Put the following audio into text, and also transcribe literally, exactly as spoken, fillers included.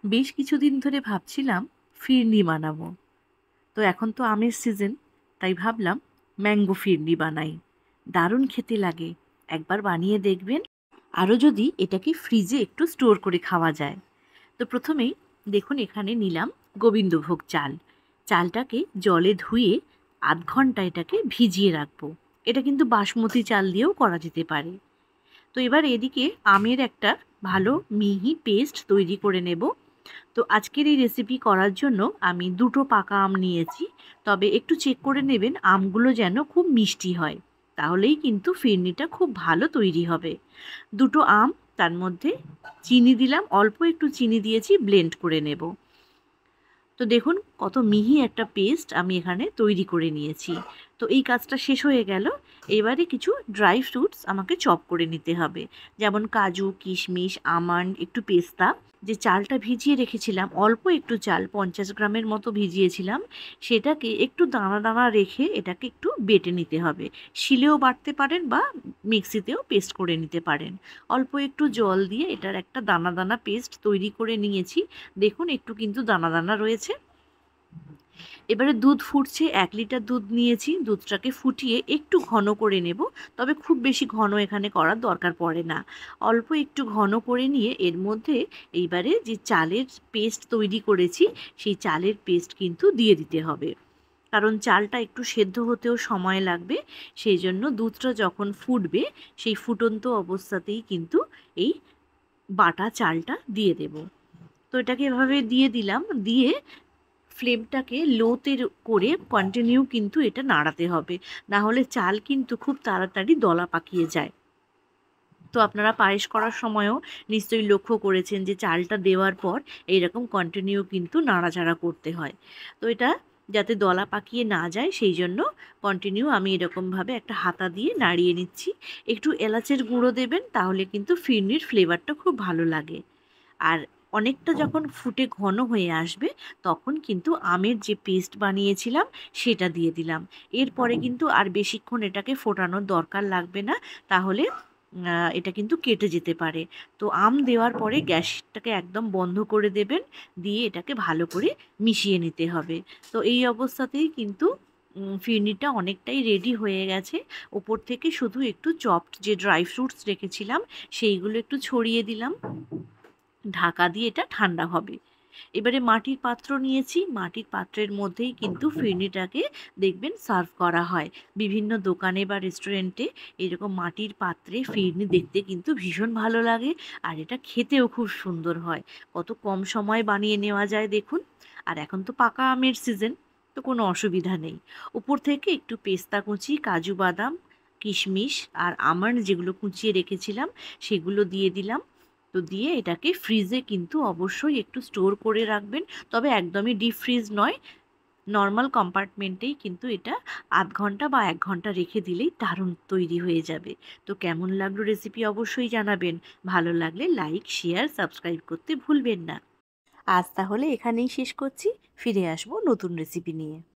বেশ কিছুদিন ধরে ভাবছিলাম ফিরনি বানাবো। তো এখন তো আমের সিজন, তাই ভাবলাম ম্যাঙ্গো ফিরনি বানাই। দারুণ খেতে লাগে, একবার বানিয়ে দেখবেন। আরও যদি এটাকে ফ্রিজে একটু স্টোর করে খাওয়া যায়। তো প্রথমেই দেখুন এখানে নিলাম গোবিন্দভোগ চাল। চালটাকে জলে ধুয়ে আধ ঘন্টা এটাকে ভিজিয়ে রাখবো। এটা কিন্তু বাসমতি চাল দিয়েও করা যেতে পারে। তো এবার এদিকে আমের একটা ভালো মিহি পেস্ট তৈরি করে নেব। তো আজকের এই রেসিপি করার জন্য আমি দুটো পাকা আম নিয়েছি। তবে একটু চেক করে নেবেন আমগুলো যেন খুব মিষ্টি হয়, তাহলেই কিন্তু ফিরনিটা খুব ভালো তৈরি হবে। দুটো আম, তার মধ্যে চিনি দিলাম, অল্প একটু চিনি দিয়েছি, ব্লেন্ড করে নেব। তো দেখুন কত মিহি একটা পেস্ট আমি এখানে তৈরি করে নিয়েছি। তো এই কাজটা শেষ হয়ে গেল। এবারে কিছু ড্রাই ফ্রুটস আমাকে চপ করে নিতে হবে, যেমন কাজু, কিশমিশ, আমন্ড, একটু পেস্তা। যে চালটা ভিজিয়ে রেখেছিলাম, অল্প একটু চাল, পঞ্চাশ গ্রামের মতো ভিজিয়েছিলাম, সেটাকে একটু দানা দানা রেখে এটাকে একটু বেটে নিতে হবে। শিলেও বাটতে পারেন বা মিক্সিতেও পেস্ট করে নিতে পারেন। অল্প একটু জল দিয়ে এটার একটা দানা দানা পেস্ট তৈরি করে নিয়েছি। দেখুন একটু কিন্তু দানা দানা রয়েছে। এবারে দুধ ফুটছে, এক লিটার দুধ নিয়েছি, দুধটাকে ফুটিয়ে একটু ঘন করে নেব। তবে খুব বেশি ঘন এখানে করার দরকার পড়ে না। অল্প একটু ঘন করে নিয়ে এর মধ্যে এইবারে যে চালের পেস্ট তৈরি করেছি, সেই চালের পেস্ট কিন্তু দিয়ে দিতে হবে। কারণ চালটা একটু সেদ্ধ হতেও সময় লাগবে। সেই জন্য দুধটা যখন ফুটবে, সেই ফুটন্ত অবস্থাতেই কিন্তু এই বাটা চালটা দিয়ে দেব। তো এটাকে এভাবে দিয়ে দিলাম, দিয়ে ফ্লেমটাকে লোতে করে কন্টিনিউ কিন্তু এটা নাড়াতে হবে, না হলে চাল কিন্তু খুব তাড়াতাড়ি দলা পাকিয়ে যায়। তো আপনারা পায়েস করার সময়ও নিশ্চয়ই লক্ষ্য করেছেন যে চালটা দেওয়ার পর এইরকম কন্টিনিউ কিন্তু নাড়াচাড়া করতে হয়। তো এটা যাতে দলা পাকিয়ে না যায়, সেই জন্য কন্টিনিউ আমি এরকমভাবে একটা হাতা দিয়ে নাড়িয়ে নিচ্ছি। একটু এলাচের গুঁড়ো দেবেন, তাহলে কিন্তু ফিরনির ফ্লেভারটা খুব ভালো লাগে। আর অনেকটা যখন ফুটে ঘন হয়ে আসবে, তখন কিন্তু আমের যে পেস্ট বানিয়েছিলাম সেটা দিয়ে দিলাম। এরপরে কিন্তু আর বেশিক্ষণ এটাকে ফোটানোর দরকার লাগবে না, তাহলে এটা কিন্তু কেটে যেতে পারে। তো আম দেওয়ার পরে গ্যাসটাকে একদম বন্ধ করে দেবেন, দিয়ে এটাকে ভালো করে মিশিয়ে নিতে হবে। তো এই অবস্থাতেই কিন্তু ফিরনিটা অনেকটাই রেডি হয়ে গেছে। ওপর থেকে শুধু একটু চপড যে ড্রাই ফ্রুটস রেখেছিলাম সেইগুলো একটু ছড়িয়ে দিলাম। ঢাকা দিয়ে এটা ঠান্ডা হবে। এবারে মাটির পাত্র নিয়েছি, মাটির পাত্রের মধ্যেই কিন্তু ফিরনিটাকে দেখবেন সার্ভ করা হয়। বিভিন্ন দোকানে বা রেস্টুরেন্টে এরকম মাটির পাত্রে ফিরনি দেখতে কিন্তু ভীষণ ভালো লাগে, আর এটা খেতেও খুব সুন্দর হয়। কত কম সময় বানিয়ে নেওয়া যায় দেখুন। আর এখন তো পাকা আমের সিজন, তো কোনো অসুবিধা নেই। উপর থেকে একটু পেস্তা কুচি, কাজু বাদাম, কিশমিশ আর আমন্ড যেগুলো কুচিয়ে রেখেছিলাম সেগুলো দিয়ে দিলাম। তো দিয়ে এটাকে ফ্রিজে কিন্তু অবশ্যই একটু স্টোর করে রাখবেন। তবে একদমই ডিপ ফ্রিজ নয়, নর্মাল কম্পার্টমেন্টেই কিন্তু এটা আধ ঘন্টা বা এক ঘন্টা রেখে দিলেই দারুণ তৈরি হয়ে যাবে। তো কেমন লাগলো রেসিপি অবশ্যই জানাবেন। ভালো লাগলে লাইক, শেয়ার, সাবস্ক্রাইব করতে ভুলবেন না। আজ তাহলে এখানেই শেষ করছি, ফিরে আসবো নতুন রেসিপি নিয়ে।